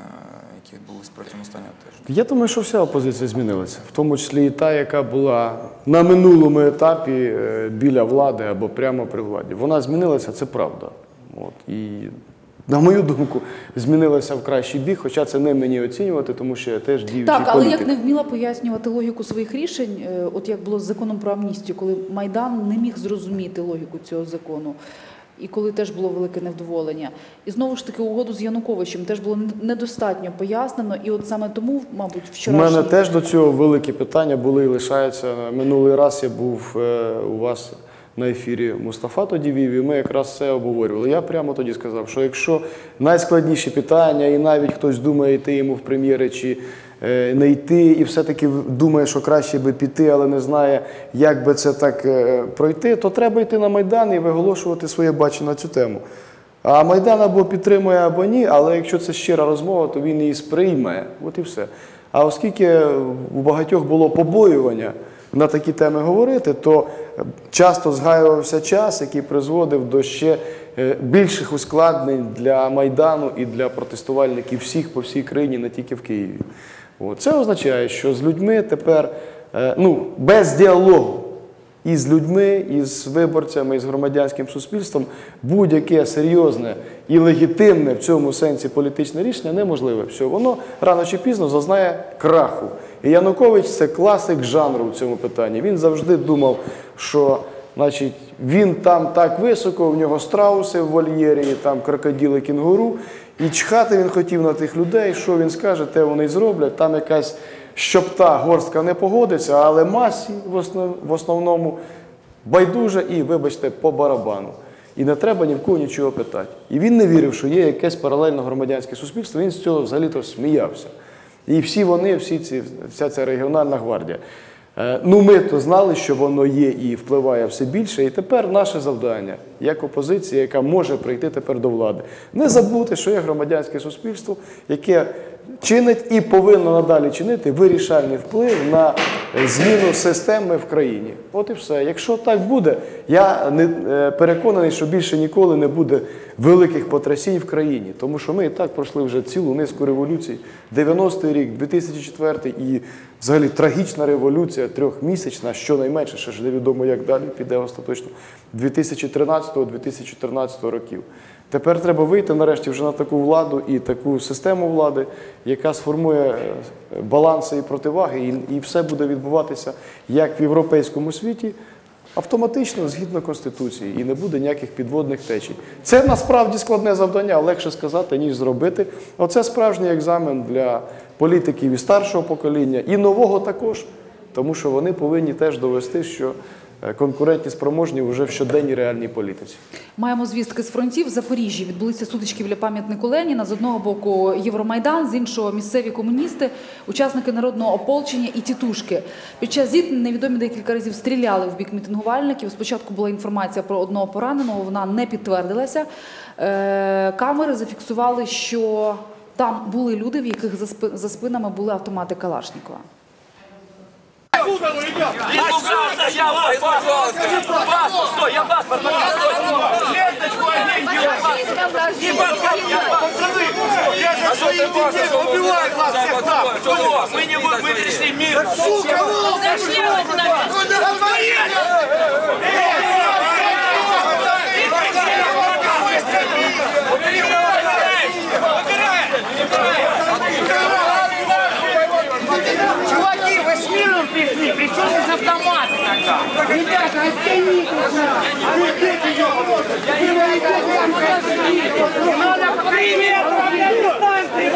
які відбулися протягом останнього тижня. Я думаю, що вся опозиція змінилася, в тому числі і та, яка була на минулому етапі е, біля влади або прямо при владі. Вона змінилася, це правда. От. І, на мою думку, змінилася в кращий бік, хоча це не мені оцінювати, тому що я теж діючий Так, але політик. як не вміла пояснювати логіку своїх рішень, е, от як було з законом про амністію, коли Майдан не міг зрозуміти логіку цього закону, і коли теж було велике невдоволення. І знову ж таки угоду з Януковичем теж було недостатньо пояснено, і от саме тому, мабуть, У вчорашній... мене теж до цього великі питання були і лишаються. Минулий раз я був е, у вас на ефірі, Мустафа тоді вів, і ми якраз це обговорювали. Я прямо тоді сказав, що якщо найскладніші питання, і навіть хтось думає йти йому в прем'єри чи е, не йти, і все-таки думає, що краще би піти, але не знає, як би це так е, пройти, то треба йти на Майдан і виголошувати своє бачення на цю тему. А Майдан або підтримує, або ні, але якщо це щира розмова, то він її сприйме. От і все. А оскільки у багатьох було побоювання на такі теми говорити, то часто згаювався час, який призводив до ще більших ускладнень для Майдану і для протестувальників всіх по всій країні, не тільки в Києві. От. Це означає, що з людьми тепер, ну, без діалогу і з людьми, і з виборцями, і з громадянським суспільством будь-яке серйозне і легітимне в цьому сенсі політичне рішення неможливе. Все, воно рано чи пізно зазнає краху. І Янукович – це класик жанру в цьому питанні. Він завжди думав, що значить, він там так високо, в нього страуси в вольєрі, там крокодили, кінгуру, і чхати він хотів на тих людей, що він скаже, те вони й зроблять, там якась щопта, горстка не погодиться, але масі в, основ, в основному байдуже і, вибачте, по барабану. І не треба ні в кого нічого питати. І він не вірив, що є якесь паралельне громадянське суспільство, він з цього взагалі-то сміявся. І всі вони, всі ці, вся ця регіональна гвардія. Ну, ми то знали, що воно є і впливає все більше. І тепер наше завдання, як опозиція, яка може прийти тепер до влади, не забути, що є громадянське суспільство, яке чинить і повинно надалі чинити вирішальний вплив на зміну системи в країні. От і все. Якщо так буде, я не переконаний, що більше ніколи не буде великих потрясінь в країні. Тому що ми і так пройшли вже цілу низку революцій. дев'яностий рік, дві тисячі четвертий і взагалі трагічна революція, трьохмісячна, щонайменше, ще ж невідомо як далі піде остаточно, дві тисячі тринадцятого - дві тисячі чотирнадцятого років. Тепер треба вийти нарешті вже на таку владу і таку систему влади, яка сформує баланси і противаги, і, і все буде відбуватися як в європейському світі, автоматично, згідно Конституції, і не буде ніяких підводних течій. Це насправді складне завдання, легше сказати, ніж зробити. Оце справжній екзамен для політиків і старшого покоління, і нового також, тому що вони повинні теж довести, що е, конкурентні, спроможні вже в щоденній реальній політиці. Маємо звістки з фронтів. В Запоріжжі відбулися сутички біля пам'ятнику Леніна. З одного боку Євромайдан, з іншого місцеві комуністи, учасники народного ополчення і тітушки. Під час зіткнень невідомі декілька разів стріляли в бік мітингувальників. Спочатку була інформація про одного пораненого, вона не підтвердилася. Е, камери зафіксували, що там були люди, в яких за, спи, за спинами були автомати Калашнікова. Я вас, вас, стой, я вас, ленточку оденьте, я за своих детей убиваю вас всех там. Мы не мы пришли мир. Сука, чуваки, вы с миром пришли, при чем здесь автоматы тогда? Ребята, оттяните нас! Отпустите ее! Надо пример управлять станцией!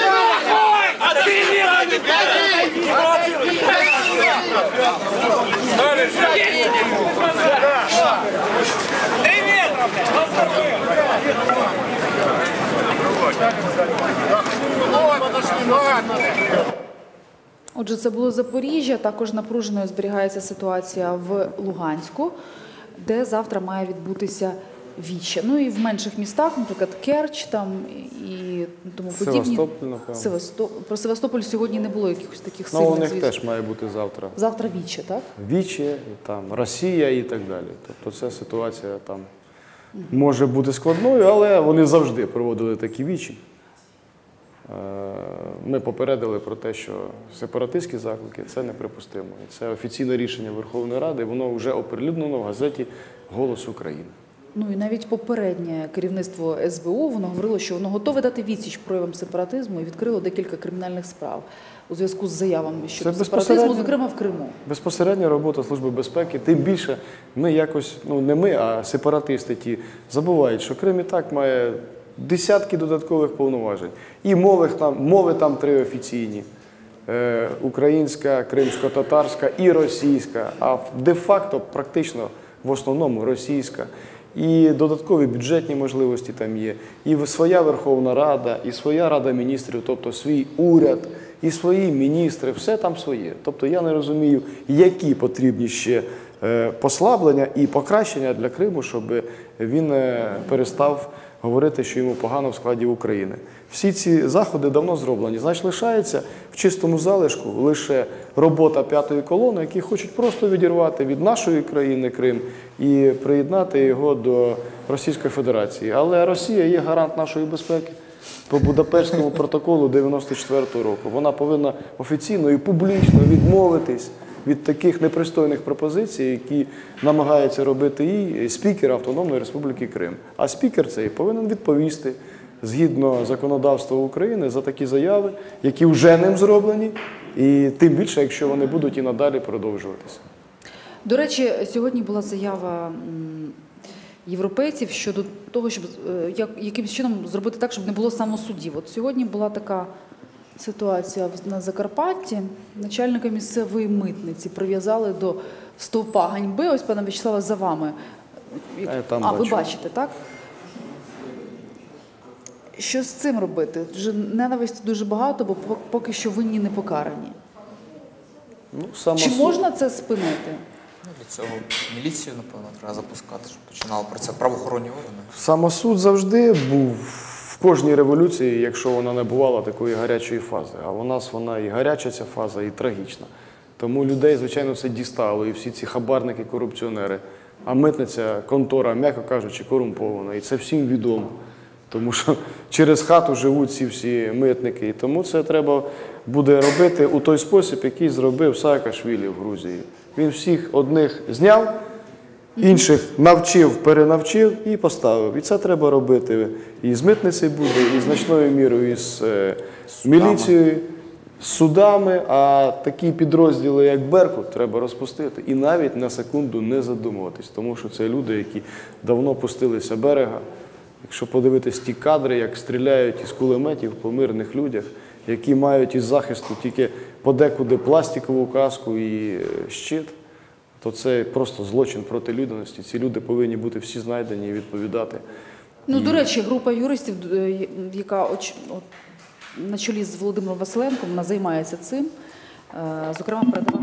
Отже, це було Запоріжжя. Також напруженою зберігається ситуація в Луганську, де завтра має відбутися віче. Ну і в менших містах, наприклад, Керч там і тому подібні. Севастополь, напевно. Севасто... Про Севастополь сьогодні не було якихось таких Ну, сильних у них звісток. теж має бути завтра. Завтра віче, так? Вічі, і там Росія і так далі. Тобто ця ситуація там може бути складною, але вони завжди проводили такі вічі. Ми попередили про те, що сепаратистські заклики – це неприпустимо. І це офіційне рішення Верховної Ради, воно вже оприлюднено в газеті «Голос України». Ну і навіть попереднє керівництво ес бе у, воно говорило, що воно готове дати відсіч проявам сепаратизму і відкрило декілька кримінальних справ у зв'язку з заявами щодо сепаратизму, зокрема в Криму. Безпосередня робота Служби безпеки, тим більше ми якось, ну не ми, а сепаратисти ті, забувають, що Крим і так має десятки додаткових повноважень. І мови там, мови там три офіційні. Е, українська, кримсько-татарська і російська, а де-факто практично в основному російська. І додаткові бюджетні можливості там є, і своя Верховна Рада, і своя Рада міністрів, тобто свій уряд, і свої міністри, все там своє. Тобто я не розумію, які потрібні ще послаблення і покращення для Криму, щоб він перестав говорити, що йому погано в складі України. Всі ці заходи давно зроблені. Значить, лишається в чистому залишку лише робота п'ятої колони, які хочуть просто відірвати від нашої країни Крим і приєднати його до Російської Федерації. Але Росія є гарант нашої безпеки. По Будапештському протоколу дев'яносто четвертого року. Вона повинна офіційно і публічно відмовитись від таких непристойних пропозицій, які намагається робити їй спікер Автономної Республіки Крим. А спікер цей повинен відповісти згідно законодавства України за такі заяви, які вже ним зроблені, і тим більше, якщо вони будуть і надалі продовжуватися. До речі, сьогодні була заява європейців щодо того, щоб як, якимось чином зробити так, щоб не було самосудів. От сьогодні була така ситуація на Закарпатті. Начальника місцевої митниці прив'язали до стовпа ганьби. Ось, пане В'ячеславе, за вами. Я там а, бачу. ви бачите, так? Що з цим робити? Вже ненависті дуже багато, бо поки що винні не покарані. Ну, самосуд... Чи можна це спинити? Ну, для цього міліцію, напевно, треба запускати, щоб починали про це правоохоронні органи. Самосуд завжди був в кожній революції, якщо вона не бувала такої гарячої фази. А у нас вона і гаряча ця фаза, і трагічна. Тому людей, звичайно, це дістало, і всі ці хабарники, корупціонери. А митниця, контора, м'яко кажучи, корумпована. І це всім відомо. Тому що через хату живуть ці всі митники. І тому це треба буде робити у той спосіб, який зробив Саакашвілі в Грузії. Він всіх одних зняв, інших навчив, перенавчив і поставив. І це треба робити і з митницею буде, і значною мірою з міліцією, з судами, а такі підрозділи, як Беркут, треба розпустити. І навіть на секунду не задумуватись, тому що це люди, які давно пустилися берега. Якщо подивитись ті кадри, як стріляють із кулеметів по мирних людях, які мають із захисту тільки подекуди пластикову каску і щит, то це просто злочин проти людяності. Ці люди повинні бути всі знайдені і відповідати. Ну, до речі, група юристів, е, яка оч- от, на чолі з Володимиром Василенком, вона займається цим. Е, Зокрема, передавала